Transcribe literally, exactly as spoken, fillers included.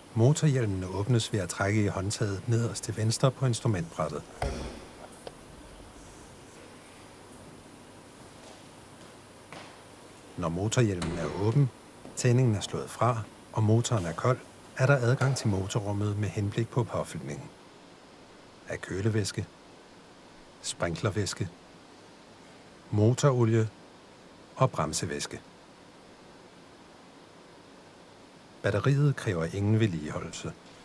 Motorhjelmen åbnes ved at trække i håndtaget nederst til venstre på instrumentbrættet. Når motorhjelmen er åben, tændingen er slået fra, og motoren er kold, er der adgang til motorrummet med henblik på påfyldningen af kølevæske, sprinklervæske, motorolie og bremsevæske. Batteriet kræver ingen vedligeholdelse.